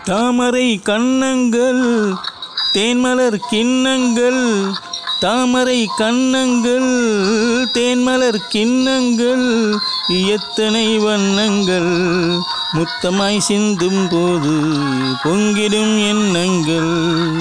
தாமரை கண்ணங்கள் தேன்மலர் கிண்ணங்கள், தாமரை கண்ணங்கள் தேன்மலர் கிண்ணங்கள், எத்தனை வண்ணங்கள் முத்தமாய் சிந்தும் போது பொங்கிடும் எண்ணங்கள்.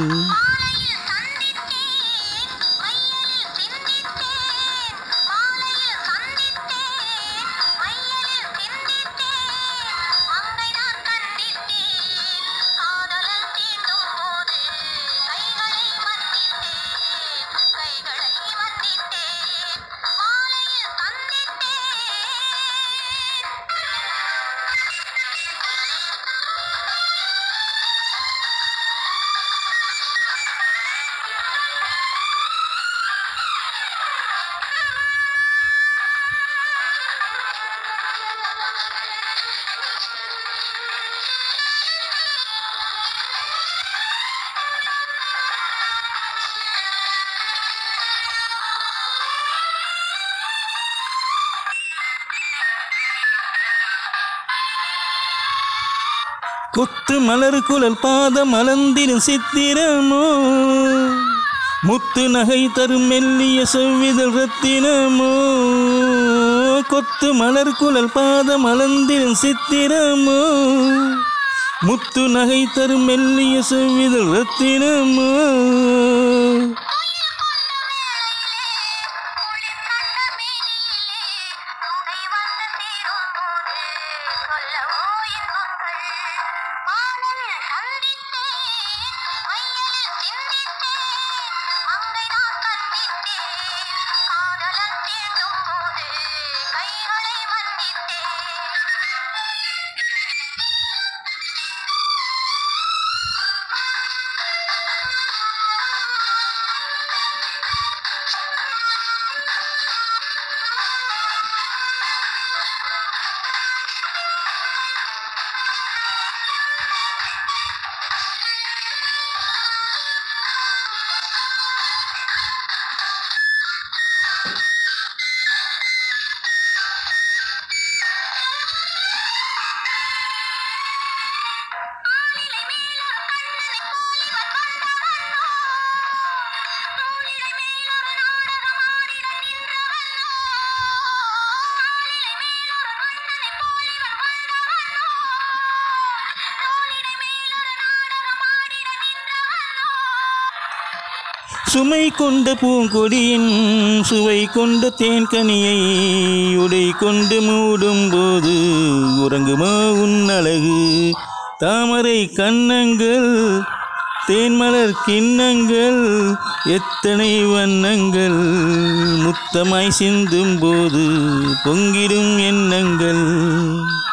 கொத்து மலர் குழல் பாதம் மலர்ந்திடும் சித்திரமோ, முத்து நகை தரும் மெல்லிய செவ்விதழ் ரத்தினமோ. கொத்து மலர் குழல் பாதம் மலர்ந்திடும் சித்திரமோ, முத்து நகை தரும் மெல்லிய செவ்விதழ் ரத்தினமோ. சுமை கொண்ட பூங்கொடியின் சுவை கொண்ட தேன்கனியை உடை கொண்டு மூடும் போது உறங்குமா உன் அழகு. தாமரை கண்ணங்கள் தேன்மலர் கிண்ணங்கள், எத்தனை வண்ணங்கள் முத்தமாய் சிந்தும் போது பொங்கிடும் எண்ணங்கள்.